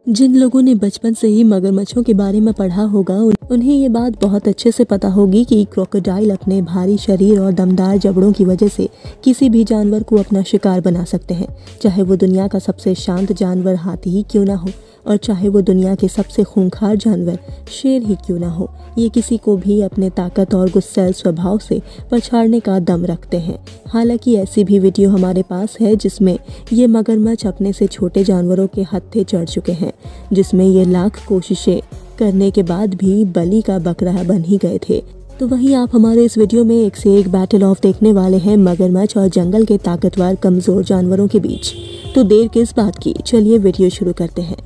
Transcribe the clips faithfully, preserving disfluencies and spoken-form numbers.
जिन लोगों ने बचपन से ही मगरमच्छों के बारे में पढ़ा होगा उन, उन्हें ये बात बहुत अच्छे से पता होगी कि क्रोकोडाइल अपने भारी शरीर और दमदार जबड़ों की वजह से किसी भी जानवर को अपना शिकार बना सकते हैं, चाहे वो दुनिया का सबसे शांत जानवर हाथी ही क्यों ना हो और चाहे वो दुनिया के सबसे खूंखार जानवर शेर ही क्यों ना हो। ये किसी को भी अपने ताकत और गुस्सैल स्वभाव से पछाड़ने का दम रखते हैं। हालांकि ऐसी भी वीडियो हमारे पास है जिसमें ये मगरमच्छ अपने से छोटे जानवरों के हत्थे चढ़ चुके हैं, जिसमें ये लाख कोशिशें करने के बाद भी बलि का बकरा बन ही गए थे। तो वहीं आप हमारे इस वीडियो में एक से एक बैटल ऑफ देखने वाले हैं मगरमच्छ और जंगल के ताकतवर कमजोर जानवरों के बीच। तो देर किस बात की, चलिए वीडियो शुरू करते हैं।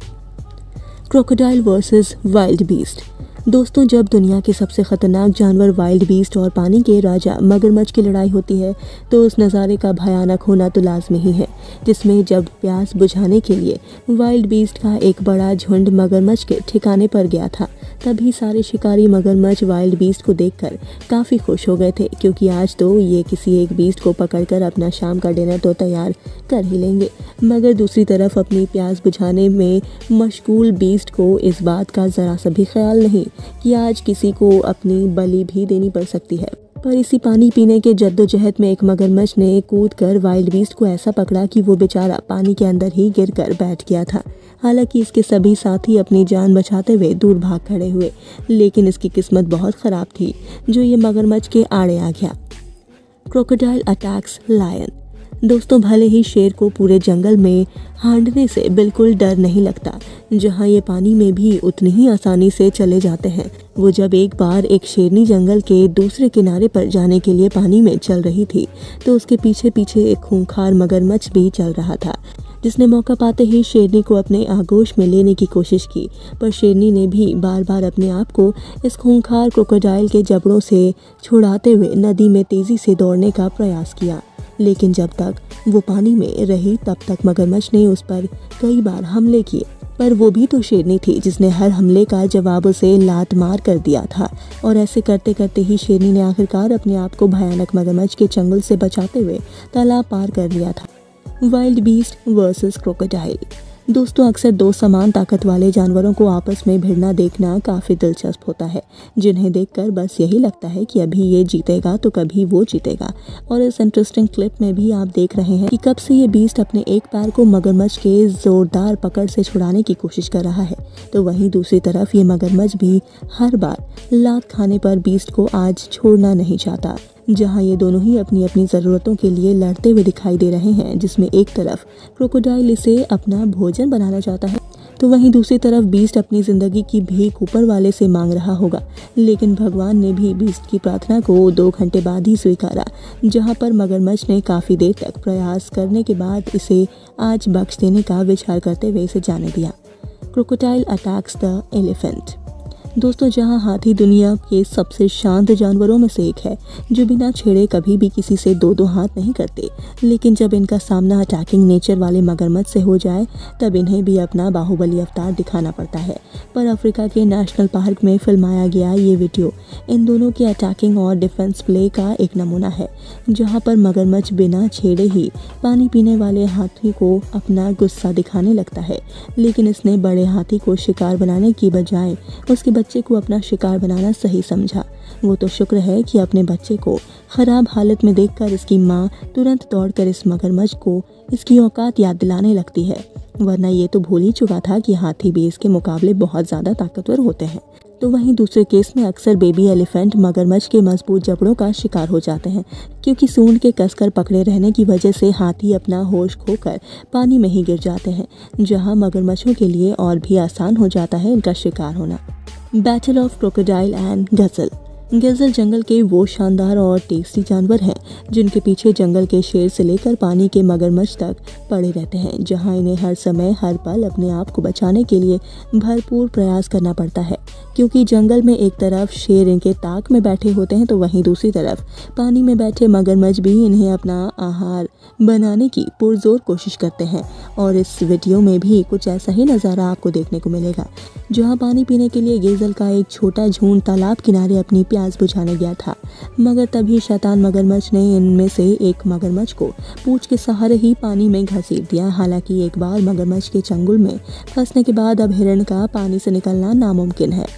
Crocodile versus wildebeest. दोस्तों, जब दुनिया के सबसे खतरनाक जानवर वाइल्ड बीस्ट और पानी के राजा मगरमच्छ की लड़ाई होती है तो उस नज़ारे का भयानक होना तो लाजमी ही है, जिसमें जब प्यास बुझाने के लिए वाइल्ड बीस्ट का एक बड़ा झुंड मगरमच्छ के ठिकाने पर गया था, तभी सारे शिकारी मगरमच्छ वाइल्ड बीस्ट को देखकर काफ़ी खुश हो गए थे, क्योंकि आज तो ये किसी एक बीस्ट को पकड़कर अपना शाम का डिनर तो तैयार कर ही लेंगे। मगर दूसरी तरफ अपनी प्यास बुझाने में मशगूल बीस्ट को इस बात का ज़रा सा भी ख्याल नहीं कि आज किसी को अपनी बलि भी देनी पड़ सकती है। पर इसी पानी पीने के जद्दोजहद में एक मगरमच्छ ने कूद कर वाइल्ड बीस्ट को ऐसा पकड़ा कि वो बेचारा पानी के अंदर ही गिर कर बैठ गया था। हालांकि इसके सभी साथी अपनी जान बचाते हुए दूर भाग खड़े हुए, लेकिन इसकी किस्मत बहुत ख़राब थी जो ये मगरमच्छ के आड़े आ गया। Crocodile attacks lion. दोस्तों, भले ही शेर को पूरे जंगल में हांडने से बिल्कुल डर नहीं लगता, जहां ये पानी में भी उतनी ही आसानी से चले जाते हैं। वो जब एक बार एक शेरनी जंगल के दूसरे किनारे पर जाने के लिए पानी में चल रही थी तो उसके पीछे पीछे एक खूंखार मगरमच्छ भी चल रहा था, जिसने मौका पाते ही शेरनी को अपने आगोश में लेने की कोशिश की। पर शेरनी ने भी बार बार अपने आप को इस खूंखार क्रोकोडाइल के जबड़ों से छुड़ाते हुए नदी में तेजी से दौड़ने का प्रयास किया, लेकिन जब तक वो पानी में रही तब तक मगरमच्छ ने उस पर कई बार हमले किए। पर वो भी तो शेरनी थी जिसने हर हमले का जवाब उसे लात मार कर दिया था, और ऐसे करते करते ही शेरनी ने आखिरकार अपने आप को भयानक मगरमच्छ के चंगुल से बचाते हुए तालाब पार कर लिया था। Wildebeest versus crocodile. दोस्तों, अक्सर दो समान ताकत वाले जानवरों को आपस में भिड़ना देखना काफ़ी दिलचस्प होता है, जिन्हें देखकर बस यही लगता है कि अभी ये जीतेगा तो कभी वो जीतेगा। और इस इंटरेस्टिंग क्लिप में भी आप देख रहे हैं कि कब से ये बीस्ट अपने एक पैर को मगरमच्छ के ज़ोरदार पकड़ से छुड़ाने की कोशिश कर रहा है, तो वहीं दूसरी तरफ ये मगरमच्छ भी हर बार लात खाने पर बीस्ट को आज छोड़ना नहीं चाहता। जहां ये दोनों ही अपनी अपनी ज़रूरतों के लिए लड़ते हुए दिखाई दे रहे हैं, जिसमें एक तरफ क्रोकोडाइल इसे अपना भोजन बनाना चाहता है तो वहीं दूसरी तरफ बीस्ट अपनी ज़िंदगी की भीख ऊपर वाले से मांग रहा होगा। लेकिन भगवान ने भी बीस्ट की प्रार्थना को दो घंटे बाद ही स्वीकारा, जहां पर मगरमच्छ ने काफ़ी देर तक प्रयास करने के बाद इसे आज बख्श देने का विचार करते हुए इसे जाने दिया। Crocodile attacks the elephant. दोस्तों, जहां हाथी दुनिया के सबसे शांत जानवरों में से एक है जो बिना छेड़े कभी भी किसी से दो दो हाथ नहीं करते, लेकिन जब इनका सामना अटैकिंग नेचर वाले मगरमच्छ से हो जाए तब इन्हें भी अपना बाहुबली अवतार दिखाना पड़ता है। पर अफ्रीका के नेशनल पार्क में फिल्माया गया ये वीडियो इन दोनों के अटैकिंग और डिफेंस प्ले का एक नमूना है, जहाँ पर मगरमच्छ बिना छेड़े ही पानी पीने वाले हाथी को अपना गुस्सा दिखाने लगता है, लेकिन इसने बड़े हाथी को शिकार बनाने की बजाय उसके बच्चे को अपना शिकार बनाना सही समझा। वो तो शुक्र है कि अपने बच्चे को खराब हालत में देखकर इसकी माँ तुरंत दौड़कर इस मगरमच्छ को इसकी औकात याद दिलाने लगती है, वरना ये तो भूल ही चुका था कि हाथी भी इसके मुकाबले बहुत ज़्यादा ताकतवर होते हैं। तो वहीं दूसरे केस में अक्सर बेबी एलिफेंट मगरमच्छ के मजबूत जबड़ों का शिकार हो जाते हैं, क्योंकि सूंड के कसकर पकड़े रहने की वजह से हाथी अपना होश खोकर पानी में ही गिर जाते हैं, जहां मगरमच्छों के लिए और भी आसान हो जाता है इनका शिकार होना। Battle of crocodile and gazelle. Gazelle जंगल के वो शानदार और टेस्टी जानवर हैं जिनके पीछे जंगल के शेर से लेकर पानी के मगरमच्छ तक पड़े रहते हैं, जहां इन्हें हर समय हर पल अपने आप को बचाने के लिए भरपूर प्रयास करना पड़ता है, क्योंकि जंगल में एक तरफ शेर इनके ताक में बैठे होते हैं तो वहीं दूसरी तरफ पानी में बैठे मगरमच्छ भी इन्हें अपना आहार बनाने की पुरजोर कोशिश करते हैं और इस वीडियो में भी कुछ ऐसा ही नज़ारा आपको देखने को मिलेगा, जहां पानी पीने के लिए गेज़ल का एक छोटा झुंड तालाब किनारे अपनी प्यास बुझाने गया था, मगर तभी शैतान मगरमच्छ ने इनमें से एक मगरमच्छ को पूंछ के सहारे ही पानी में घसीट दिया। हालांकि एक बार मगरमच्छ के चंगुल में फंसने के बाद अब हिरण का पानी से निकलना नामुमकिन है।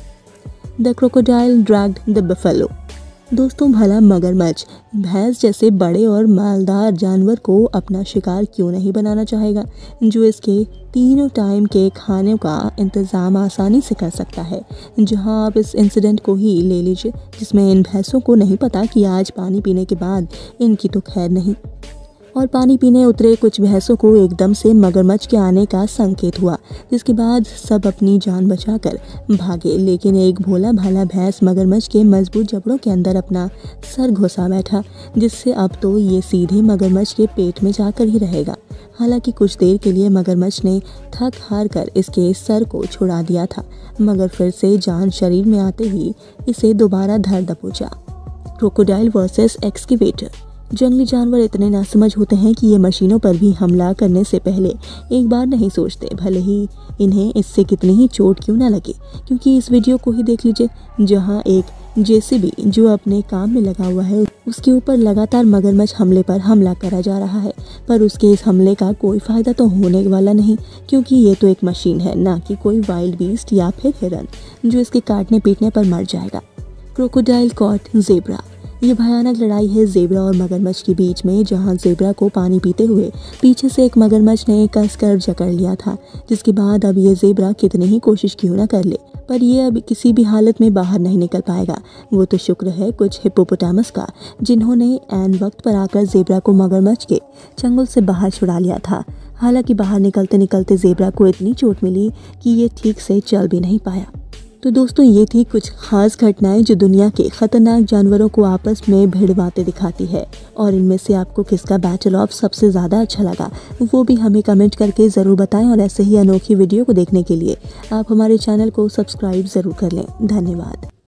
The crocodile dragged the buffalo. दोस्तों, भला मगरमच्छ भैंस जैसे बड़े और मालदार जानवर को अपना शिकार क्यों नहीं बनाना चाहेगा, जो इसके तीनों टाइम के खाने का इंतज़ाम आसानी से कर सकता है। जहां आप इस इंसिडेंट को ही ले लीजिए, जिसमें इन भैंसों को नहीं पता कि आज पानी पीने के बाद इनकी तो खैर नहीं, और पानी पीने उतरे कुछ भैंसों को एकदम से मगरमच्छ के आने का संकेत हुआ, जिसके बाद सब अपनी जान बचाकर भागे। लेकिन एक भोला भाला भैंस मगरमच्छ के मजबूत जबड़ों के अंदर अपना सर घुसा बैठा, जिससे अब तो ये सीधे मगरमच्छ के पेट में जाकर ही रहेगा। हालांकि कुछ देर के लिए मगरमच्छ ने थक हार कर इसके सर को छुड़ा दिया था, मगर फिर से जान शरीर में आते ही इसे दोबारा धर दबोचा। Crocodile versus excavator. जंगली जानवर इतने नासमझ होते हैं कि ये मशीनों पर भी हमला करने से पहले एक बार नहीं सोचते, भले ही इन्हें इससे कितनी ही चोट क्यों ना लगे। क्योंकि इस वीडियो को ही देख लीजिए, जहां एक जेसीबी जो अपने काम में लगा हुआ है, उसके ऊपर लगातार मगरमच्छ हमले पर हमला करा जा रहा है, पर उसके इस हमले का कोई फ़ायदा तो होने वाला नहीं, क्योंकि ये तो एक मशीन है, ना कि कोई वाइल्ड बीस्ट या फिर हिरन जो इसके काटने पीटने पर मर जाएगा। Crocodile caught zebra. ये भयानक लड़ाई है ज़ेब्रा और मगरमच्छ के बीच में, जहां ज़ेब्रा को पानी पीते हुए पीछे से एक मगरमच्छ ने कसकर जकड़ लिया था, जिसके बाद अब ये ज़ेब्रा कितनी ही कोशिश क्यों ना कर ले, पर ये अब किसी भी हालत में बाहर नहीं निकल पाएगा। वो तो शुक्र है कुछ हिप्पोपोटामस का, जिन्होंने ऐन वक्त पर आकर ज़ेब्रा को मगरमच्छ के चंगुल से बाहर छुड़ा लिया था। हालांकि बाहर निकलते निकलते ज़ेब्रा को इतनी चोट मिली कि ये ठीक से चल भी नहीं पाया। तो दोस्तों, ये थी कुछ खास घटनाएं जो दुनिया के खतरनाक जानवरों को आपस में भिड़वाते दिखाती है, और इनमें से आपको किसका बैटल ऑफ सबसे ज़्यादा अच्छा लगा वो भी हमें कमेंट करके ज़रूर बताएं। और ऐसे ही अनोखी वीडियो को देखने के लिए आप हमारे चैनल को सब्सक्राइब ज़रूर कर लें। धन्यवाद।